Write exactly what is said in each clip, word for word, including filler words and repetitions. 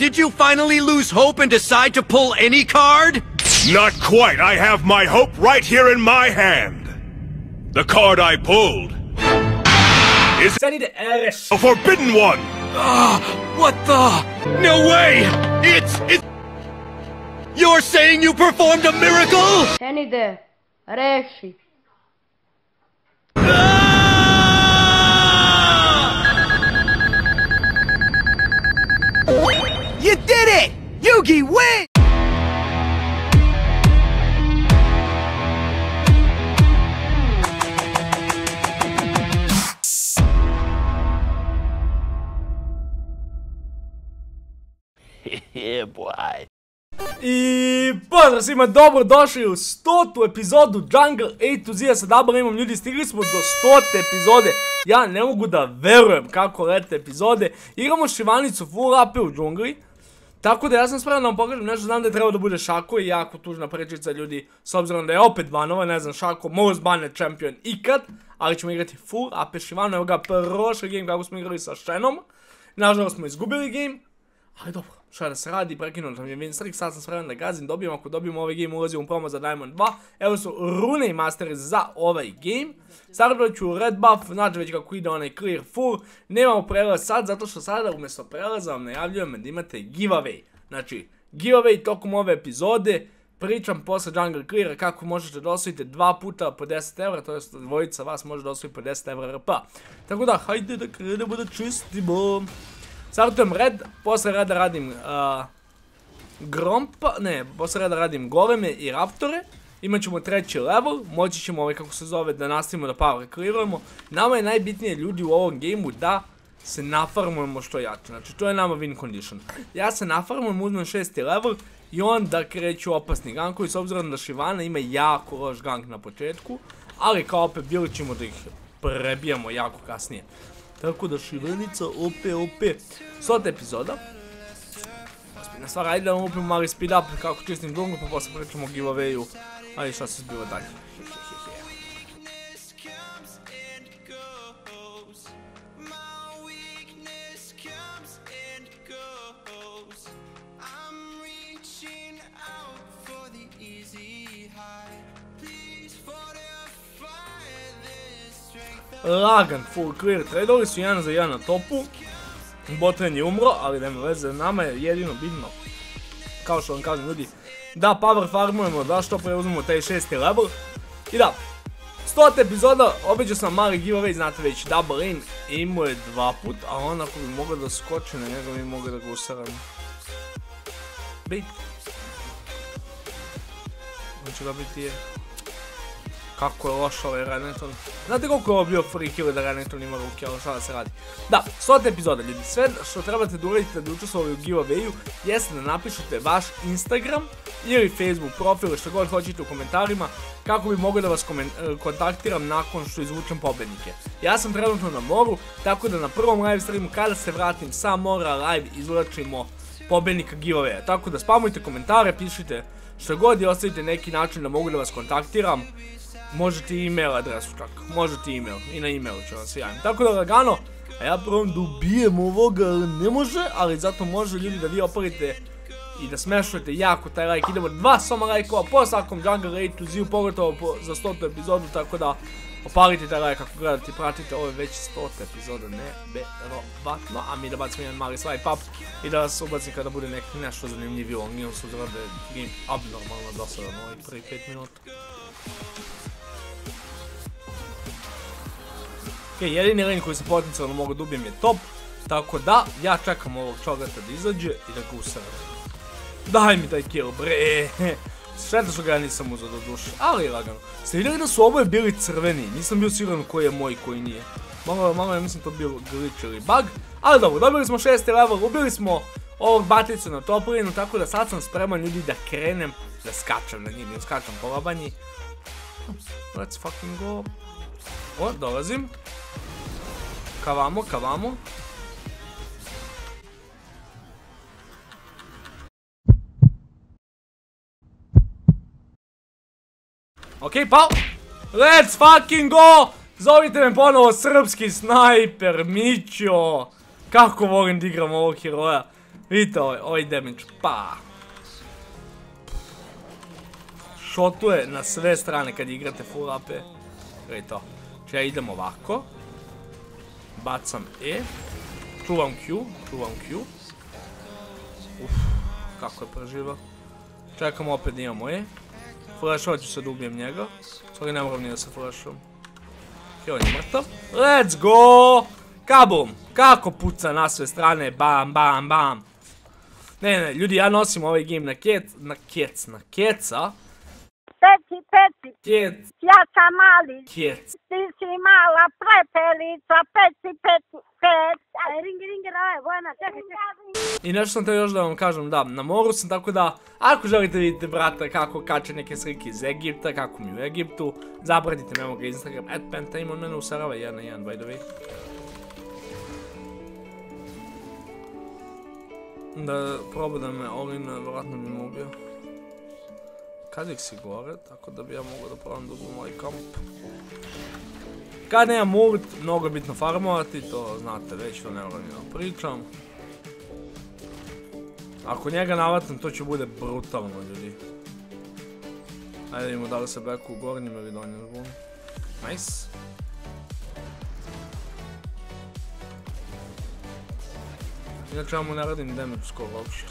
Did you finally lose hope and decide to pull any card? Not quite. I have my hope right here in my hand. The card I pulled is a forbidden one. Ah, what the? No way! It's it. You're saying you performed a miracle? Henide, reši. You did it! Yugi win! Yeah, boy. I pozdrav svima, dobro došli u stotu epizodu Jungle A to Z. Ja sa Double Aimom, ljudi, stigli smo do stote epizode. Ja ne mogu da verujem kako lete epizode. Igramo Šivanicu full A P u džungli. Tako da ja sam spreman da vam pokažem nešto, znam da je trebao da bude Šako i jako tužna prečica, ljudi, s obzirom da je opet banova, ne znam, Šako, most banned champion ikad, ali ćemo igrati full A P Šivanu. Evo ga prošli game kako smo igrali sa Shenom. Nažalost smo izgubili game, ali dobro. Šta da se radi, prekinuo sam je Winstreak, sad sam spreman da gazim, dobijem, ako dobijemo ovaj game ulazim u promo za Diamond dva. Evo su rune i masteri za ovaj game. Startovat ću red buff, znači već kako ide onaj clear full. Nemamo prelaz sad, zato što sada umjesto prelaza vam najavljujem da imate giveaway. Znači, giveaway tokom ove epizode, pričam posle Jungle Cleara kako možete da osvojite dva puta po deset evra, to jest dvojica vas može da osvoji po deset evra R P. Tako da, hajde da krenemo da čistimo. Startujem red, posle reda radim uh, grompa, ne, posle reda radim goleme i raptore. Imat ćemo treći level, moći ćemo ovaj, kako se zove, da nastavimo da power clearujemo. Nama je najbitnije, ljudi, u ovom gameu da se nafarmujemo što jače, znači to je nama win condition. Ja se nafarmujem, uzmem šesti level i onda kreću opasni gankovi, s obzirom da Šivana ima jako loš gank na početku, ali kao opet bili ćemo da ih prebijamo jako kasnije. Tako da Šivanica, ope, ope. Stota epizoda. Ozbiljna stvar, ajde da vam upimo mali speed up kako čistim džunglu, pa posle pričamo o giveawayu. Ajde šta se zbiva dalje. Lagan, full clear, tradovali su jedan za jedan na topu. Botlane je umro, ali nema veze, nama je jedino bitno, kao što vam kažem, ljudi, da power farmujemo, da što preuzmemo taj šesti level. I da, stota epizoda, obećao sam mali giveaway, znate već, Double Aim imao je dva put, a on ako bi mogao da skoči na njega, mi mogli da ga usaram. Bait. On će ga biti je... Kako je loš ovaj Renekton. Znate koliko je ovo bio free kill da Renekton ima ruke, ali šta da se radi. Da, stota epizoda, ljudi. Sve što trebate da uradite da učestvovali u giveawayu jeste da napišete vaš Instagram ili Facebook profil, što god hoćete u komentarima, kako bi mogli da vas kontaktiram nakon što izvučem pobednike. Ja sam trenutno na moru, tako da na prvom live streamu kada se vratim sa mora live izvlačimo pobednika giveawaya. Tako da spamujte komentare, pišite što god i ostavite neki način da mogu da vas kontaktiram. Možete i email adresu čak, možete i email, i na emailu ću vam se javim. Tako da lagano, a ja probam da ubijem ovoga, ne može, ali zato može, ljudi, da vi opalite i da smešujete jako taj like. Idemo dva soma lajkova po svakom Jungle A to Z, pogotovo za stotu epizodu, tako da opalite taj like ako gledate i pratite, ovo je već stota epizoda, neverovatno, a mi da bacimo jedan mali swipe up i da vas ubacim kada bude nešto zanimljivio, nije su zrade game abnormalno dosadan ovih prvi pet minuta. Jedini lane koji se potencijalno mogu da ubijem je top, tako da ja čekam ovog čogata da izađe i da ga usaram. Daj mi taj kill, bre! Šteta što ga ja nisam uzao do duše, ali lagano. Ste vidjeli da su oboje bili crveni, nisam bio siguran koji je moj i koji nije. Malo ja mislim to bio glitch ili bug, ali dobro, dobili smo šesti level, ubili smo ovog baticu na top lane, tako da sad sam spreman, ljudi, da krenem da skačem na njih, da skačem po labanji. Let's fucking go. O, dolazim. Kavamo, kavamo. Okej, pao. Let's fucking go! Zovite me ponovo srpski snajper, Mićo. Kako volim da igram ovog heroja. Vidite ovaj, ovaj damage, pa. Šotuje na sve strane kad igrate full A P. Gledaj to. Če ja idem ovako. Bacam E. Čuvam Q, čuvam Q. Uff, kako je preživao. Čekam opet da imamo E. Flashovat ću se da ubijem njega. Sorry, ne moram ni da se flashom. I on je mrtav. Let's go! Kabum! Kako puca na sve strane, bam, bam, bam. Ne, ne, ljudi, ja nosim ovaj game na kec, na kec, na keca. Peci, peci, Kec, ja sam mali, kec. ti si mala prepelica, peci, peci, pec. Aj, ringi, ringi, daj, Bojana, čekaj, čekaj. I nešto sam te još da vam kažem, da, na moru sam, tako da, ako želite vidjeti brata kako kače neke slike iz Egipta, kako mi u Egiptu, zapratite me moga Instagram, at penta, ima mene u Sarava, jedan na jedan, by the way. Da proba da me Olin, vjerojatno bi me ubio. Kazik si gore, tako da bi ja mogao da probam da uzmem ovaj kamp. Kad nemam ult, mnogo je bitno farmovati, to znate već, to ne moram ni da pričam. Ako njega navatam, to će bude brutalno, ljudi. Ajde vidimo da li se beku u gornjim ili donjem zbun. Nice. Inače ja mu ne radim damage skoro uopšte.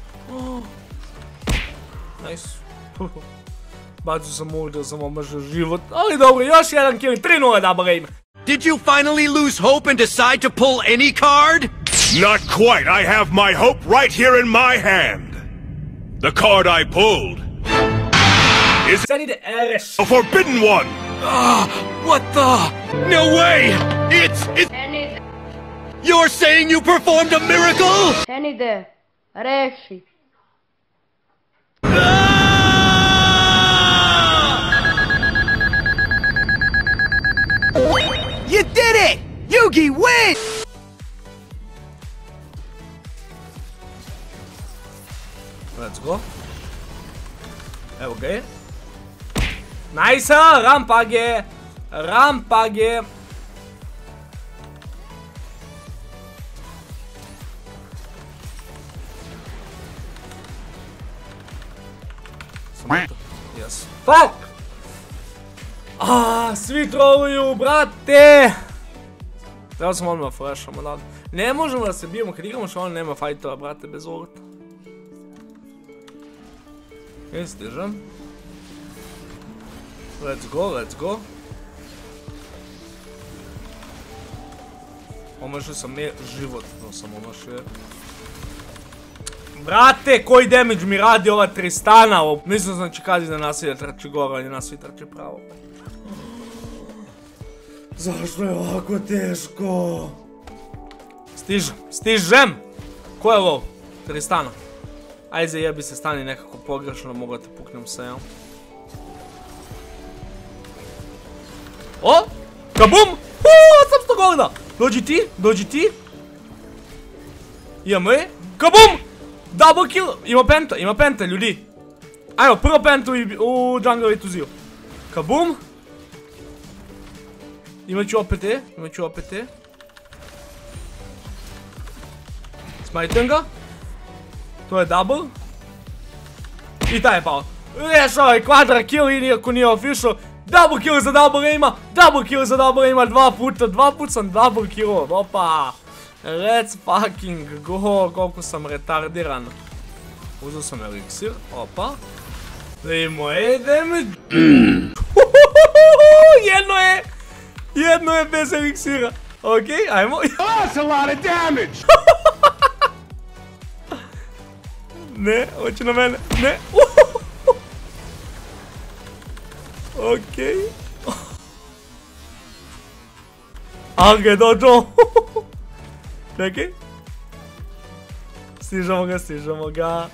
Nice. Bacio sam ult da sam omažio život, ali dobro, još jedan kill, tri nula double aim. Did you finally lose hope and decide to pull any card? Not quite. I have my hope right here in my hand. The card I pulled is Sad ide Ereš. a forbidden one. Ah, what the? No way! It's, it's... Henide, You're saying you performed a miracle? Henide, reši. You did it! Yugi wins! Let's go. Evo ga je. Nice, rampage! Rampage! Yes. Fuck! Ah, svi troluju, brate! Treba sam odmah flashamo, da. Ne možemo da se bijemo kad igramo što on nema fightova, brate, bez ulta. Ok, stižem. Let's go, let's go. Omašio sam ne životno sam omašio. Brate, koji damage mi radi ova Tristana? Mislim znači kad da nas ide trči gore, ali nas svi trči pravo. Zašto je ovako teško? Stižem, stižem! Ko je lov? Tristana. Ajde zajebi se, stani nekako pogrešno, mogu da te puknem sa jel. O! Kabum! Uuu, osamsto golda! Dođi ti, dođi ti. Imamo je. Kabum! Double kill! Ima penta, ima penta, ljudi. Ajmo, prvo pentu u jungle i tuziju. Kabum! Imaću opet E, imaću opet E. Smajtujem ga. To je double. I taj je pao. Rešao je kvadra kill i nijako nije official. Double kill za double aima. Double kill za double aima dva puta. Dva puta sam double kill. Opa. Let's fucking go. Koliko sam retardiran. Uzeo sam eliksir. Opa. Da imamo E damage. Jedno je. Jedno je bez eliksira. Ok, ajmo. That's a lot of damage. Ne, hoće na mene, ne. Okej. Ali ga je dođo. Čekaj. Stižemo ga, stižemo ga.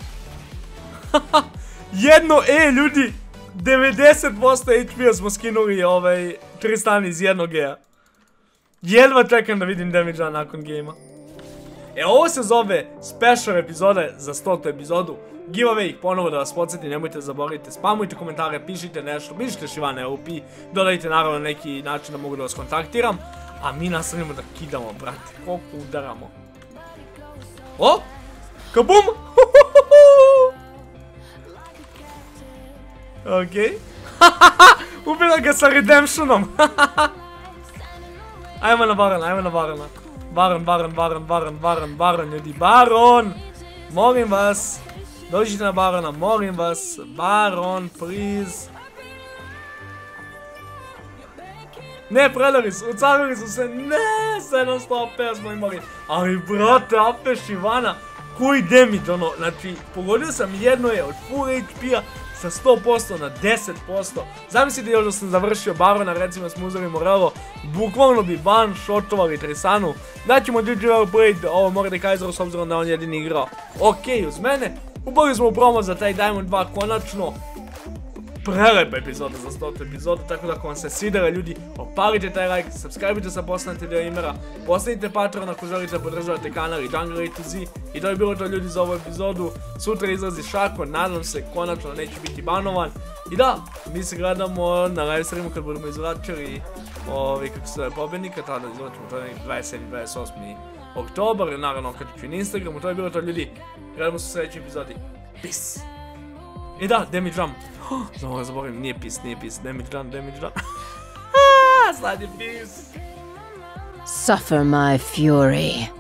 Jedno E, ljudi. devedeset posto H P-a smo skinuli ovaj Tristan iz jednog E-a. Jedva čekam da vidim damage-a nakon game-a. E, ovo se zove special epizode za stotu epizodu. Giveaway, ponovo da vas podsjeti, nemojte zaboravite, spamujte komentare, pišite nešto, pišite Šivane L P, dodajte naravno neki način da mogu da vas kontaktiram. A mi nastavljamo da kidamo, brate, koliko udaramo. O! Kabum! Okej. Ubila ga sa redemptionom. Ajmo na Barona, ajmo na Barona. Baron, Baron, Baron, Baron, Baron, Baron, ljudi, Baron! Molim vas, dođite na Barona, molim vas, Baron, please. Ne, predali su, ucarili su se, ne, sedamsto A P smo imali. Ali, brate, A P Šivana, koji damage, ono, znači, pogodio sam jedno je od full H P-a sa sto posto na deset posto. Zamislite još da sam završio Barona, recimo s Muzori Morello, bukvalno bi one-shotovali Trisanu. Daćemo G G Wellplayed, ovo Morde Kaiseru s obzirom da on jedini igrao. Okej, uz mene, ubili smo u promo za taj Diamond dva konačno. Prelepa epizoda za stotu epizodu, tako da ako vam se svidjela ljudi, opalite taj like, subscribe-ite sa postanite dio imera, postanite Patreon ako želite da podržavate kanal i Jungle A to Z. I to je bilo to ljudi za ovu epizodu. Sutra izlazi Šako, nadam se konačno neće biti banovan. I da, mi se gledamo na live streamu kad budemo izvlačili ovi kako se zove pobjednika, tada izvlačimo to je dvadeset sedmi dvadeset osmi oktobar, naravno kad ću na Instagramu. To je bilo to ljudi, gledamo se u sljedećoj epizodi. Peace! I da, damage jump. Znamo ga zaboravim, nije peace, nije peace, damage jump, damage jump. Sad je peace. Suffer my fury.